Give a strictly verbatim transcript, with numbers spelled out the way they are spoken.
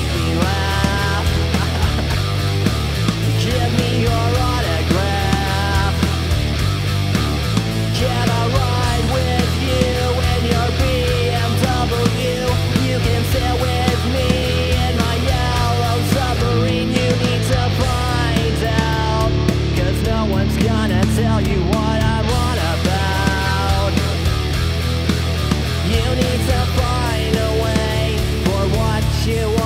me laugh. Give me your autograph. Can I ride with you in your B M W? You can sail with me in my yellow submarine. You need to find out, 'cause no one's gonna tell you what I'm on about. You need to find a way for what you want.